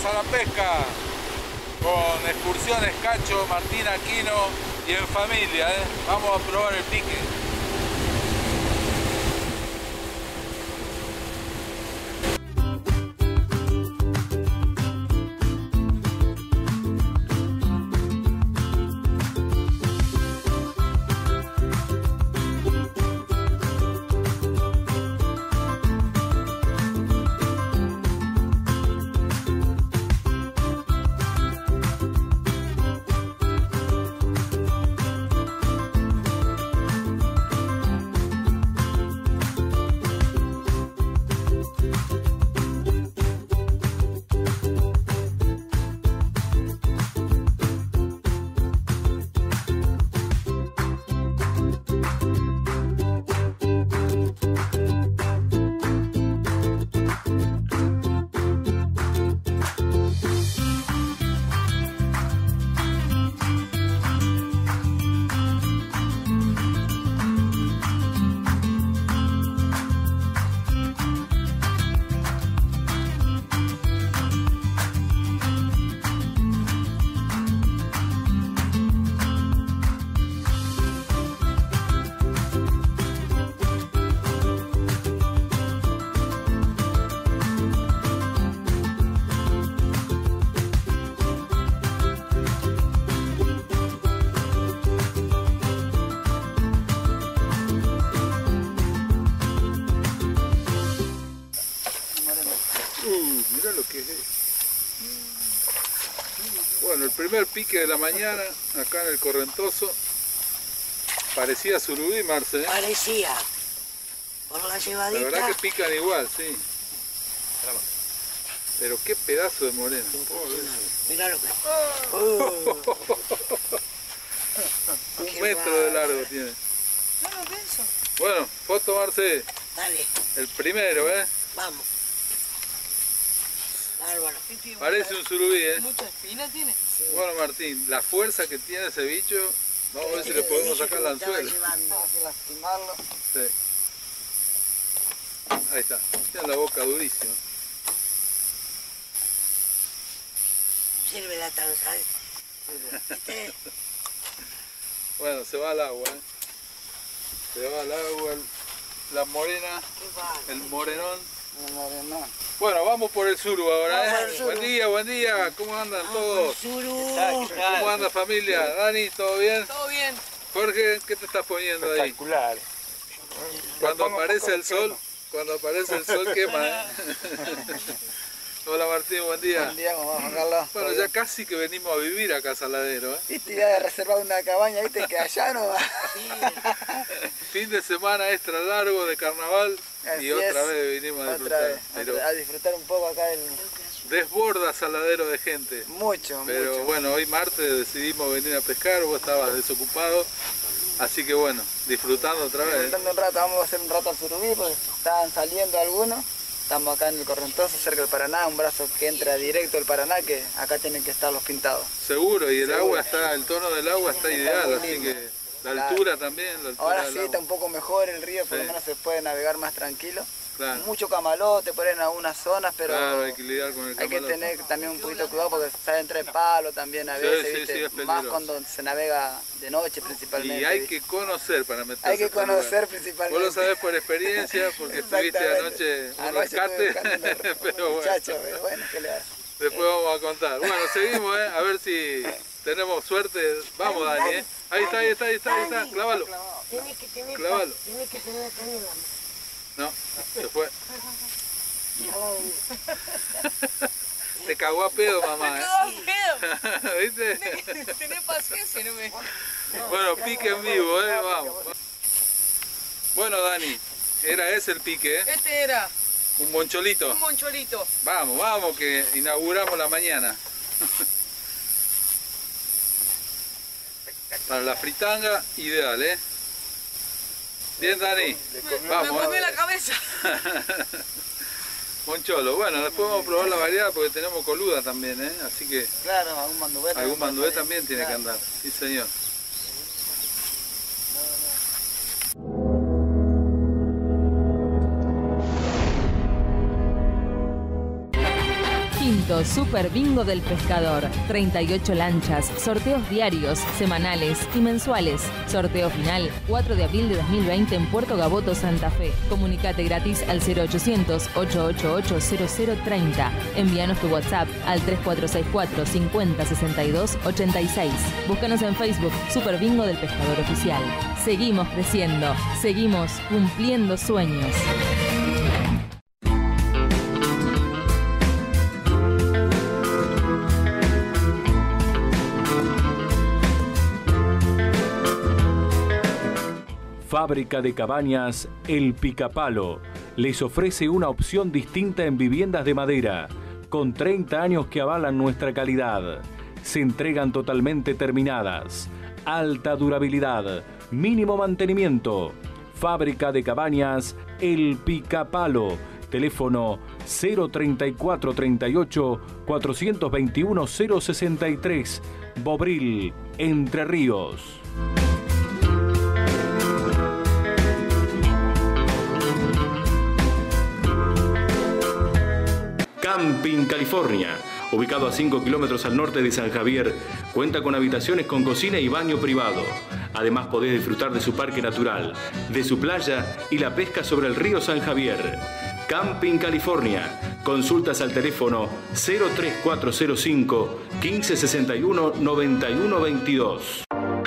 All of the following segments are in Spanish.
a la pesca con Excursiones Cacho, Martín Aquino y en familia, ¿eh? Vamos a probar el pique. Mira lo que es esto. Bueno, el primer pique de la mañana, acá en el Correntoso. Parecía surubí, Marce, ¿eh? Parecía. Por la llevadita. La verdad que pican igual, sí. Pero qué pedazo de moreno. Mirá lo que... Un metro de largo tiene. No lo pienso. Bueno, foto, Marce. Dale, El primero, ¿eh? vamos. Bárbaro. Parece un surubí, ¿eh? Mucha espina tiene. Bueno, Martín, la fuerza que tiene ese bicho, vamos a ver si le podemos sacar el anzuelo. Sin lastimarlo. Sí. Ahí está, tiene la boca durísima. Sirve la tanza, ¿eh? Bueno, se va al agua, ¿eh? Se va al agua, la morena, Qué bárbaro. el morenón. No. Bueno, vamos por el suru ahora, Vamos ¿eh? al suru. Buen día, ¿cómo andan todos? Suru. ¿Cómo anda familia? Dani, ¿todo bien? Todo bien. Jorge, ¿qué te estás poniendo ahí? Espectacular. Cuando aparece el sol, quema, ¿eh? Hola Martín, buen día. Buen día, ¿cómo va, Juan Carlos? Bueno, ya casi que venimos a vivir acá a Saladero, ¿eh? Viste, ya he reservado una cabaña, viste, que allá no va. Fin de semana extra largo de carnaval Así y otra es. vez vinimos a Otra disfrutar. vez, Pero a disfrutar un poco acá el... desborda Saladero de gente. Mucho, Pero mucho. bueno, hoy martes decidimos venir a pescar, vos estabas desocupado. Así que bueno, disfrutando otra vez. Disfrutando un rato, vamos a hacer un rato al surubí, porque estaban saliendo algunos. Estamos acá en el Correntoso, cerca del Paraná, un brazo que entra directo del Paraná, que acá tienen que estar los pintados. Seguro, y el Seguro. agua está, el tono del agua está ideal, muy así lindo. que la altura también, la altura Ahora del sí agua. está un poco mejor el río, por lo Sí. menos se puede navegar más tranquilo. Claro. Mucho camalote por ahí en algunas zonas, pero Claro, hay que lidiar con el hay que camalote. tener también un poquito de cuidado porque sale entre palos también a Sí, veces, sí, ¿viste? sí, es Más peligroso. cuando se navega de noche principalmente. Y hay ¿viste? que conocer para meterse. Hay que a este lugar. conocer principalmente. Vos lo sabés por experiencia, porque estuviste anoche un rescate, pero bueno, Muchachos, bueno, ¿qué le haces? después vamos a contar. Bueno, seguimos, a ver si tenemos suerte. Vamos, Dani, ¿eh? Ahí está, clávalo. Tienes que tener Clávalo. Tienes que tener caña en la mano. No, se fue. Ya va a venir. Te cagó a pedo, mamá, Todo pedo. ¿eh? ¿Viste? Tenés paciencia, no me... Bueno, pique en vivo, vamos. Bueno, Dani, era ese el pique, ¿eh? Este era Un moncholito. un moncholito. Vamos, que inauguramos la mañana. Para la fritanga, ideal, ¿eh? Bien, Dani. Me Vamos, comió la cabeza. Moncholo. Bueno, después vamos a probar la variedad porque tenemos coluda también, ¿eh? Así que Claro, algún mandué. algún mandué también tiene que andar. Sí, señor. Fin. Evento Super Bingo del Pescador. 38 lanchas, sorteos diarios, semanales y mensuales. Sorteo final 4 de abril de 2020 en Puerto Gaboto, Santa Fe. Comunicate gratis al 0800-888-0030. Envíanos tu WhatsApp al 3464 50 62 86. Búscanos en Facebook Super Bingo del Pescador Oficial. Seguimos creciendo, seguimos cumpliendo sueños. Fábrica de Cabañas El Picapalo les ofrece una opción distinta en viviendas de madera, con 30 años que avalan nuestra calidad. Se entregan totalmente terminadas, alta durabilidad, mínimo mantenimiento. Fábrica de Cabañas El Picapalo. Teléfono 034 38 421 063. Bobril, Entre Ríos. Camping California, ubicado a 5 kilómetros al norte de San Javier, cuenta con habitaciones con cocina y baño privado. Además podés disfrutar de su parque natural, de su playa y la pesca sobre el río San Javier. Camping California. Consultas al teléfono 03405 1561 9122.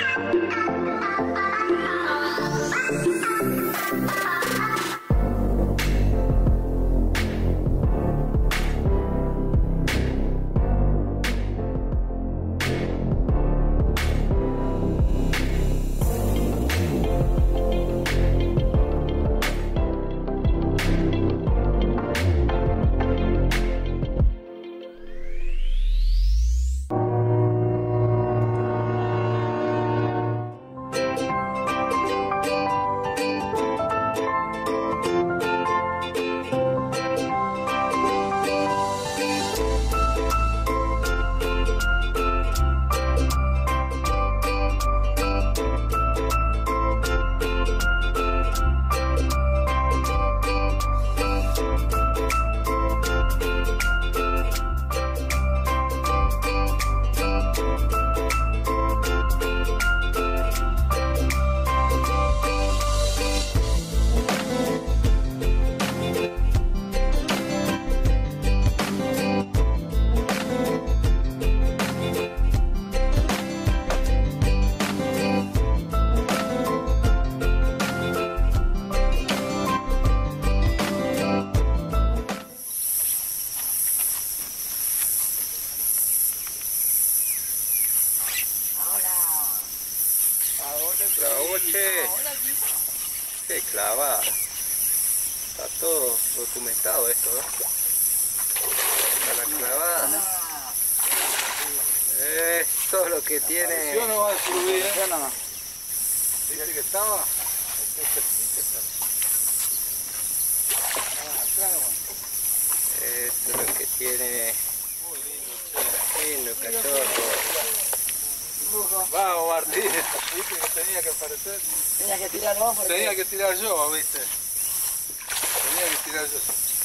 Qué clavada. Está todo documentado esto, ¿no? Está la clavada. Esto es lo que tiene. Yo no va a subir, ¿eh? Yo no. ¿Viste que estaba? Esto es lo que tiene. Muy lindo, Lindo cachorro. Vamos, Martín. ¿Viste que tenía que aparecer? Tenía que tirar vos porque... Tenía que tirar yo, ¿viste? Tenía que tirar yo.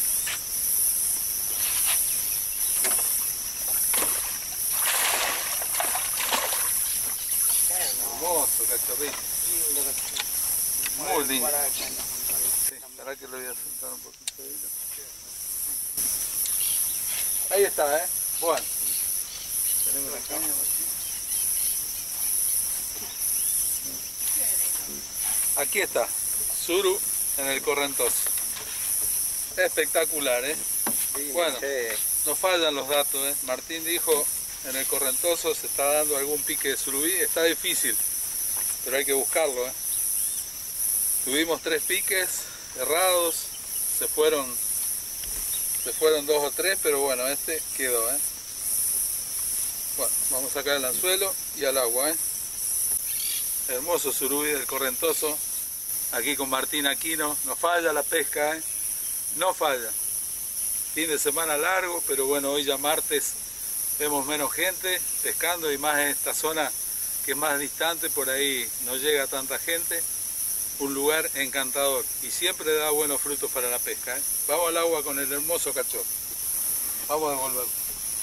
Hermoso cachorrito. Muy lindo. Sí, para que lo voy a soltar un poquito. Ahí está, ¿eh? Bueno. Tenemos la caña, Martín. Aquí está, suru en el correntoso. Espectacular, ¿eh? Sí, Bueno, sí. no fallan los datos, ¿eh? Martín dijo, en el correntoso se está dando algún pique de surubí. Está difícil, pero hay que buscarlo, ¿eh? Tuvimos 3 piques errados, se fueron 2 o 3, pero bueno, este quedó, ¿eh? Bueno, vamos a sacar el anzuelo y al agua, ¿eh? Hermoso surubí del correntoso, aquí con Martín Aquino. No falla la pesca, ¿eh? No falla. Fin de semana largo, pero bueno, hoy ya martes vemos menos gente pescando y más en esta zona que es más distante, por ahí no llega tanta gente. Un lugar encantador y siempre da buenos frutos para la pesca, ¿eh? Vamos al agua con el hermoso cachorro. Vamos a devolverlo.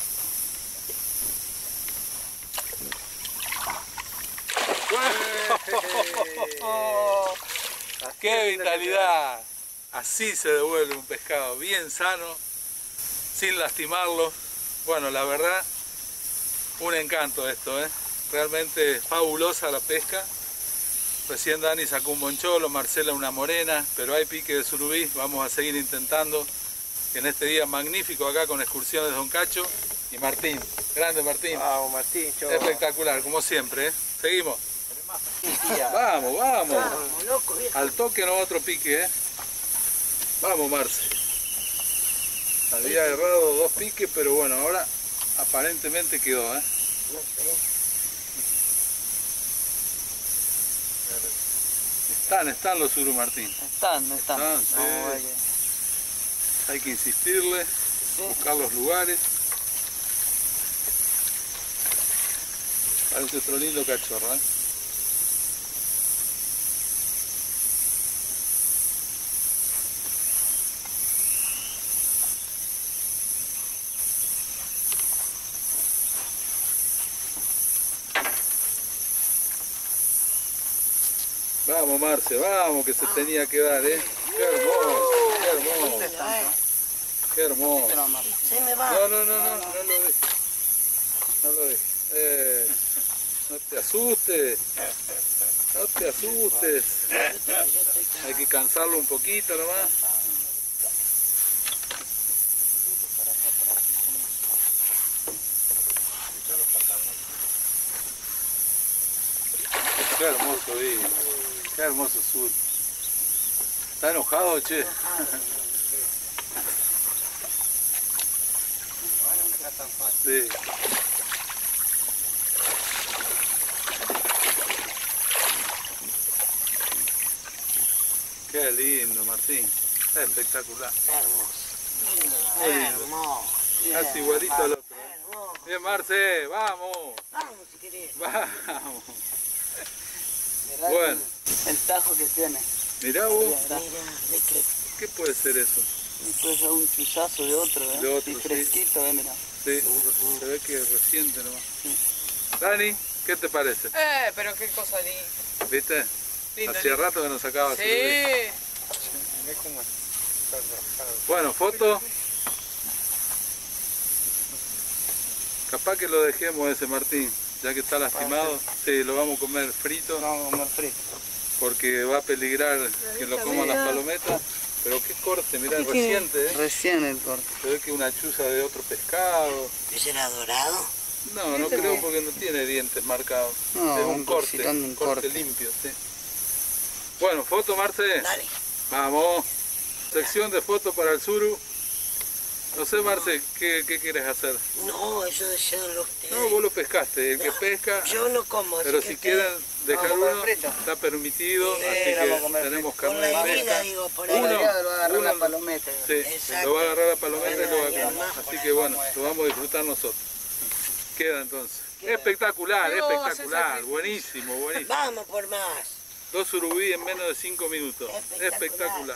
¡Qué vitalidad! Así se devuelve un pescado, bien sano, sin lastimarlo. Bueno, la verdad, un encanto esto, ¿eh? Realmente fabulosa la pesca. Recién Dani sacó un boncholo, Marcela una morena, pero hay pique de surubí. Vamos a seguir intentando en este día magnífico acá con Excursiones Don Cacho y Martín. Grande Martín. Vamos, Martín, Espectacular, como siempre, ¿eh? Seguimos. Vamos, vamos. Vamos, loco, viejo. Al toque no otro pique, ¿eh? Vamos, Marce. Había errado 2 piques, pero bueno, ahora aparentemente quedó, ¿eh? No sé. Están los surú, Martín. Están. Sí. No, Hay que insistirle, buscar los lugares. Parece otro lindo cachorro, ¿eh? Vamos, Marce, vamos, que se tenía que dar, ¿eh? Qué hermoso, qué hermoso. Qué hermoso. Se me va. No lo dejes. No lo dejes. No te asustes. No te asustes. Hay que cansarlo un poquito nomás. Qué hermoso día. Qué hermoso sur. ¿Está enojado, che? Sí. Qué lindo, Martín. Espectacular. Hermoso. Casi igualito al otro. Hermoso. Bien, Marce, vamos. Vamos, si querés. Vamos. Mirá Bueno. el tajo que tiene. Mirá vos. Mira, ve que ¿Qué puede ser eso? Después ya un chuzazo de otro, ¿eh? De otro, Y sí. fresquito, mirá. Sí, se ve que es reciente nomás. Dani, ¿qué te parece? Pero qué cosa linda. ¿Viste? Lindo, Hacía lindo. rato que nos sacaba Sí. surubí. Bueno, foto. Capaz que lo dejemos ese Martín, ya que está lastimado. Sí, lo vamos a comer frito, Vamos a comer frito. porque va a peligrar que lo coman las palometas. Pero qué corte, mirá, es reciente, ¿eh? Recién el corte. Se ve que una chuza de otro pescado. ¿ese era dorado? No, no creo porque no tiene dientes marcados. No, es un un corte, cositón, un corte corte. limpio, sí. Bueno, foto, Marce. Dale. Vamos. Sección de fotos para el suru. No sé, Marce, ¿qué quieres hacer? No, eso decíanlo ustedes. No, vos lo pescaste. El que pesca, Yo no como. así pero que si ustedes- quieren dejar Vamos a comer uno, frito. está permitido. Sí, así vamos a que comer tenemos Por carne de la vida, pesca. digo, por Uno, ahí. lo va a agarrar uno- la palometa. Sí, Exacto. lo va a agarrar la palometa y lo va a Bueno, comer. además, Así que bueno, lo vamos a disfrutar nosotros. Queda entonces. Espectacular, No, espectacular. haces Buenísimo, buenísimo. Vamos por más. 2 surubí en menos de 5 minutos. Espectacular. Espectacular.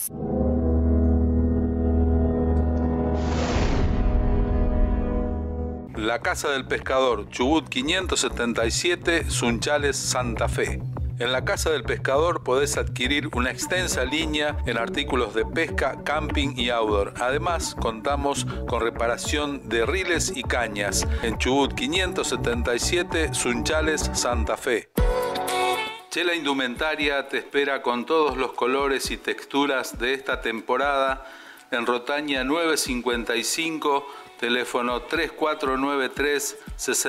La Casa del Pescador, Chubut 577, Sunchales, Santa Fe. En la Casa del Pescador podés adquirir una extensa línea en artículos de pesca, camping y outdoor. Además, contamos con reparación de riles y cañas en Chubut 577, Sunchales, Santa Fe. Chela Indumentaria te espera con todos los colores y texturas de esta temporada en Rotaña 955, teléfono 3493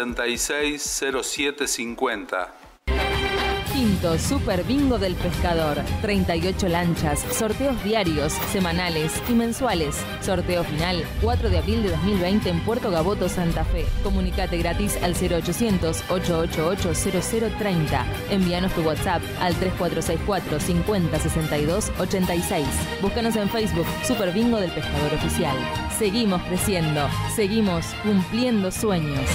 660750. Quinto Super Bingo del Pescador. 38 lanchas, sorteos diarios, semanales y mensuales. Sorteo final 4 de abril de 2020 en Puerto Gaboto, Santa Fe. Comunicate gratis al 0800-888-0030. Envíanos tu WhatsApp al 3464 50 62 86. Búscanos en Facebook Super Bingo del Pescador Oficial. Seguimos creciendo, seguimos cumpliendo sueños.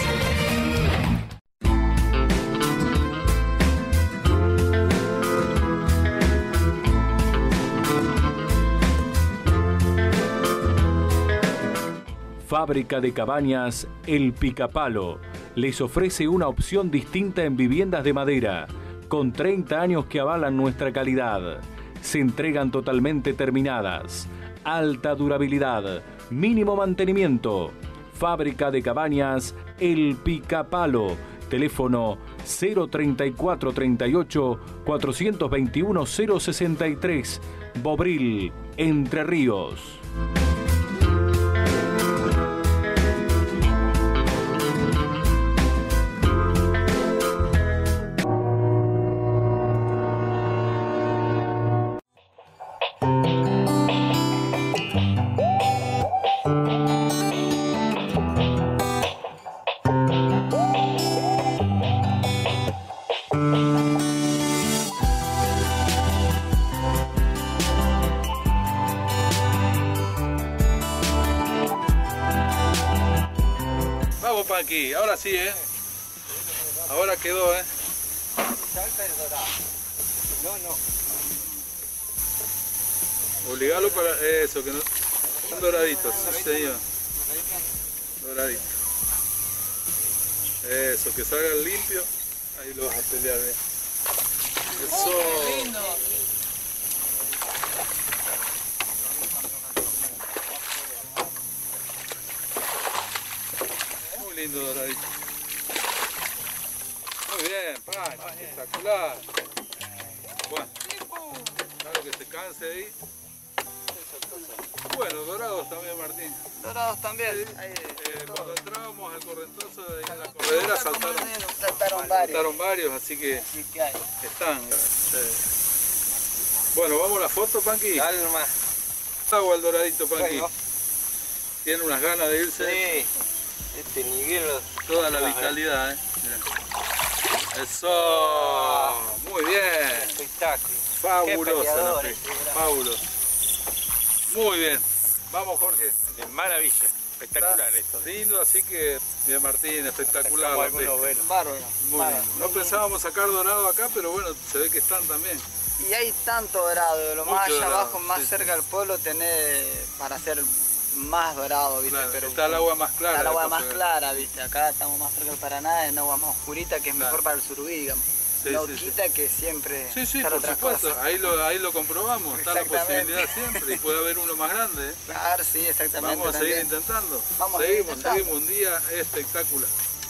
Fábrica de Cabañas El Picapalo les ofrece una opción distinta en viviendas de madera, con 30 años que avalan nuestra calidad. Se entregan totalmente terminadas. Alta durabilidad, mínimo mantenimiento. Fábrica de cabañas El Picapalo. Teléfono 034 38 421 063. Bobril, Entre Ríos. Vamos, Panqui, ahora sí, ahora quedó, Obligalo para eso, que no. Son doraditos, sí señor. Doradito. Eso, que salgan limpio. Ahí lo vas a pelear bien. Eso. Muy lindo doradito. Muy bien, Pan, espectacular. Bueno, claro que se canse ahí. Bueno, dorados también, Martín. Dorados también. Ahí, cuando entrábamos al correntoso de ahí en la corredera saltaron varios. Saltaron varios, así que están. Bueno, ¿vamos a la foto, Panqui? Dale nomás. Agua el doradito, Panqui. Tiene unas ganas de irse. Sí. Este Miguel. Toda la vitalidad, Mirá. Eso. Muy bien. Espectáculo. Fabulosa la pesca. Fabulosa. Muy bien. Vamos, Jorge. De maravilla. Espectacular esto. Lindo, así que, bien, Martín, espectacular. La pesca. Bárbaro. Muy bien. No pensábamos sacar dorado acá, pero bueno, se ve que están también. Y hay tanto dorado, lo Mucho más allá dorado, abajo, más cerca del pueblo, tenés para hacer más dorado, ¿viste? Claro, pero está el agua más clara. está el agua de más Paso clara, ¿viste? Acá estamos más cerca del Paraná, es un agua más oscurita que es Claro. mejor para el surubí, digamos. Sí, no sí, quita que siempre Sí, sí, están por otras supuesto. cosas. Ahí lo comprobamos. Está la Exactamente. posibilidad siempre y puede haber uno más grande. Claro, sí, exactamente. Vamos a seguir también. intentando. Vamos a seguir Seguimos intentando. un día espectacular.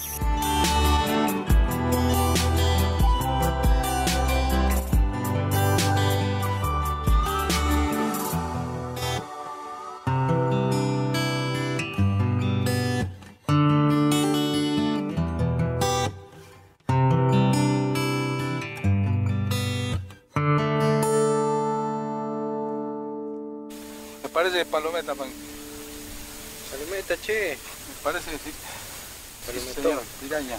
Me parece palometa, Pan. Palometa, che. Me parece que sí. Palometón. Señor, piraña.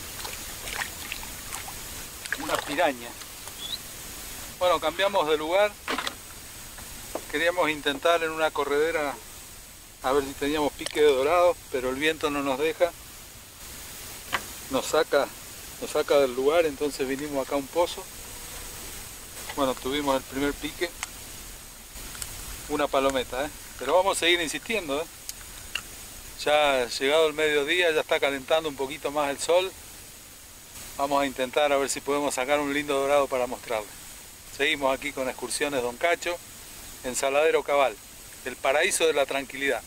Una piraña. Bueno, cambiamos de lugar. Queríamos intentar en una corredera a ver si teníamos pique de dorado, pero el viento no nos deja. Nos saca del lugar, entonces vinimos acá a un pozo. Bueno, tuvimos el primer pique. Una palometa, pero vamos a seguir insistiendo. Ya llegado el mediodía, ya está calentando un poquito más el sol. Vamos a intentar a ver si podemos sacar un lindo dorado para mostrarles. Seguimos aquí con Excursiones Don Cacho, en Saladero Cabal, el paraíso de la tranquilidad.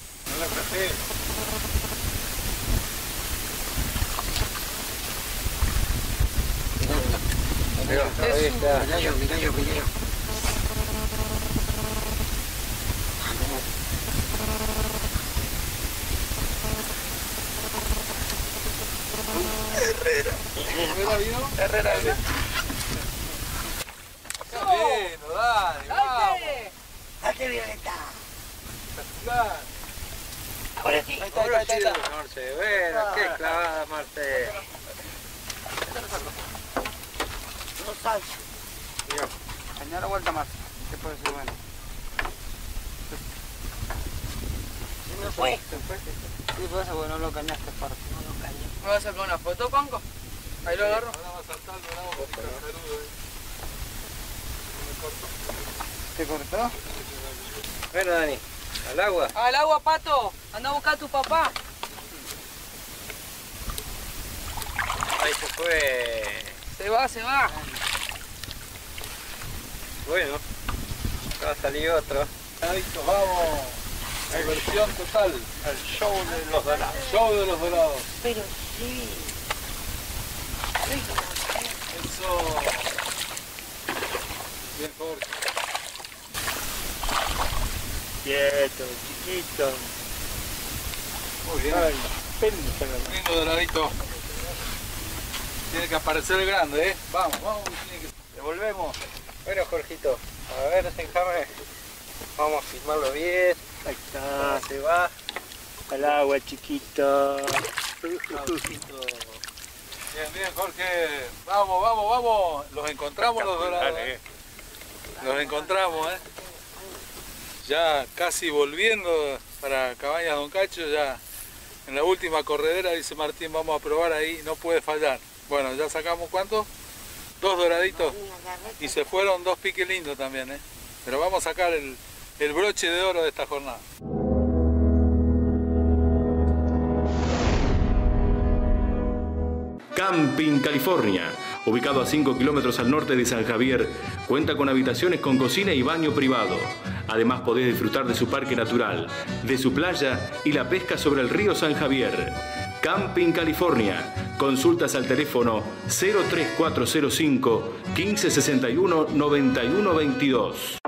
¿Herrera vino? Herrera, ¿no? Qué bien, dale, vamos. Date, Violeta. Espectacular. Ahora sí. Ahí está. Marce. Bueno, qué clavada, Marce. No salsa. Cañar la vuelta más, que puede ser bueno. Se me fue. Sí, por eso, bueno, no lo cañaste, parte. No lo cañé. ¿Me vas a sacar una foto, Panco? Ahí lo agarro. Ahora va a saltar el dorado porque está carudo, ¿Te cortó? Bueno, Dani, al agua. Al agua, Pato. Anda a buscar a tu papá. Ahí se fue. Se va, se va. Bueno, acá salió otro. Doradito, vamos. Diversión total. El show de los dorados. Show de los dorados. Pero sí. Eso. Bien, Jorge. Quieto, chiquito. Muy bien. Ay, pénsalo. Lindo doradito. Tiene que aparecer el grande, ¿eh? Vamos, vamos. Tiene que... Devolvemos. Bueno, Jorgito, a ver, déjame. Vamos a filmarlo bien. Ahí está, se va. Al agua, chiquito. Bien, bien, Jorge. Vamos, vamos, vamos. Los encontramos los dorados. Los encontramos, ¿eh? Ya casi volviendo para Cabañas Don Cacho, ya en la última corredera, dice Martín, vamos a probar ahí, no puede fallar. Bueno, ya sacamos ¿cuántos? 2 doraditos y se fueron 2 piques lindos también, ¿eh? Pero vamos a sacar el broche de oro de esta jornada. Camping California, ubicado a 5 kilómetros al norte de San Javier, cuenta con habitaciones con cocina y baño privado. Además podés disfrutar de su parque natural, de su playa y la pesca sobre el río San Javier. Camping California. Consultas al teléfono 03405 1561 9122.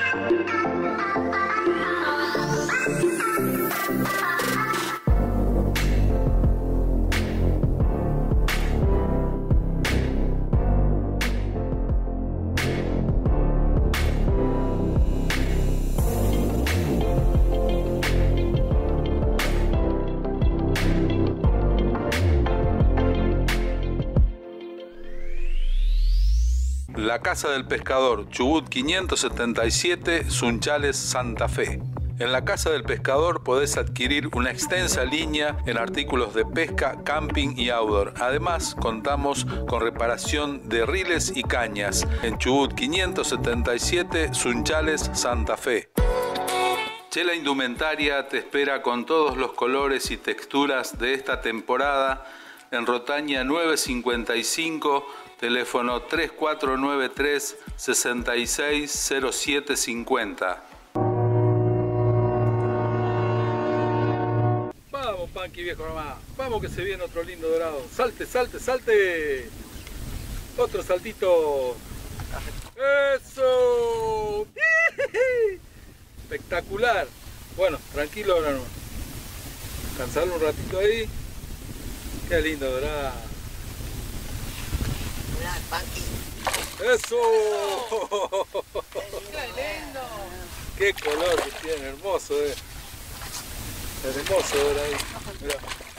La Casa del Pescador, Chubut 577, Sunchales, Santa Fe. En la Casa del Pescador podés adquirir una extensa línea en artículos de pesca, camping y outdoor. Además, contamos con reparación de riles y cañas en Chubut 577, Sunchales, Santa Fe. Chela Indumentaria te espera con todos los colores y texturas de esta temporada en Rotaña 955, teléfono 3493 660750. Vamos, Panqui viejo nomás. Vamos que se viene otro lindo dorado. Salte, salte, salte. Otro saltito. ¡Eso! Espectacular. Bueno, tranquilo ahora no. Descansarlo un ratito ahí. Qué lindo dorado. ¡Eso! ¡Qué lindo! ¡Qué color que tiene! Hermoso, hermoso doradito. Mirá.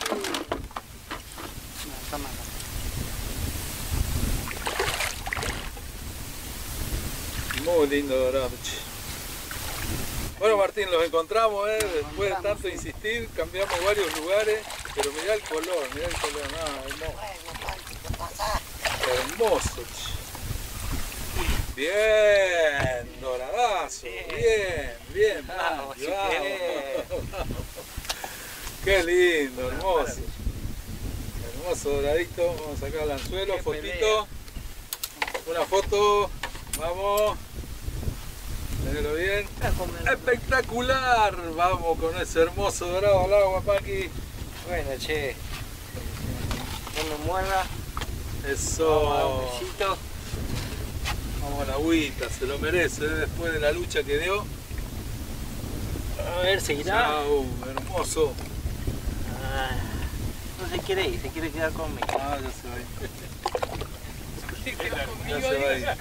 Muy lindo dorado. Bueno, Martín, los encontramos, después de tanto insistir, cambiamos varios lugares, pero mirá el color, no, hermoso. Bien, doradazo, bien, Vamos, Panqui, si vamos. querés. Qué lindo, hermoso. Hermoso doradito, vamos a sacar el anzuelo, Qué fotito. Una foto, vamos. Tenelo bien. Espectacular, vamos con ese hermoso dorado al agua, Panqui. Bueno, che. No me mueva. Eso. Vamos a dar un besito. Vamos a la agüita, se lo merece, después de la lucha que dio. A ver, seguirá. Chau, hermoso. Ah, no se quiere ir, se quiere quedar conmigo. Ah, ya se va a ir. Ya se va a ir.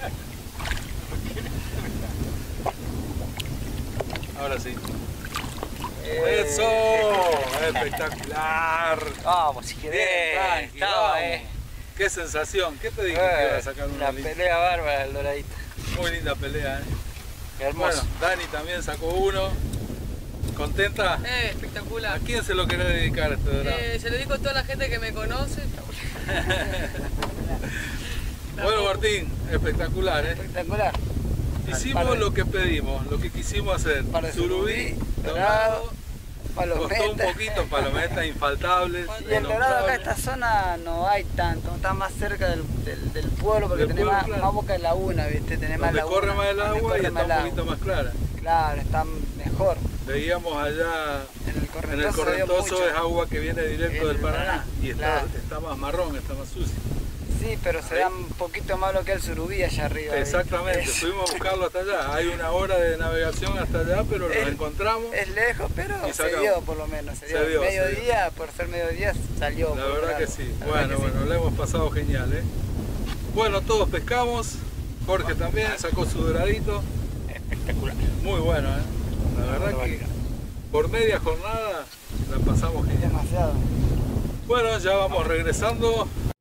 Ahora sí. ¡Eso! ¡Espectacular! Vamos, si querés. Bien, Panqui, Estaba, vamos. ¿Qué sensación? ¿Qué te dije que iba a sacar una linda? pelea bárbara el doradito. Muy linda pelea, Hermoso. Bueno, Dani también sacó uno. ¿Contenta? ¿A Espectacular. quién se lo querés dedicar este dorado? Se lo digo a toda la gente que me conoce. Bueno, Martín, espectacular, Espectacular. Hicimos lo que pedimos, lo que quisimos hacer. Par de Surubí, surubí, dorado Palometa. Costó un poquito, palometas infaltables. Y el dorado acá en innombrables. esta zona no hay tanto, está más cerca del pueblo porque Del tenés pueblo, más, claro. más boca de laguna, ¿viste? Tenés más Donde laguna. corre más el donde agua y corre está más un el poquito agua. más clara. Claro, está mejor. Veíamos allá En el en el Correntoso, se vio Correntoso mucho. es agua que viene directo del Paraná y Claro. está más marrón, está más sucio. Sí, pero se Ahí. da un poquito más lo que el surubí allá arriba. ¿viste? Exactamente, Es, fuimos a buscarlo hasta allá. Hay una hora de navegación hasta allá, pero lo Es- encontramos. es lejos, pero Y se sacamos. dio por lo menos. Se dio. dio, se Mediodía, por ser mediodía, salió. La por verdad que algo. sí. La verdad Bueno, que sí. le hemos pasado genial, ¿eh? Bueno, todos pescamos. Jorge también sacó su doradito. Espectacular. Muy bueno, ¿eh? La verdad que por media jornada la pasamos genial. Demasiado. Bueno, ya vamos regresando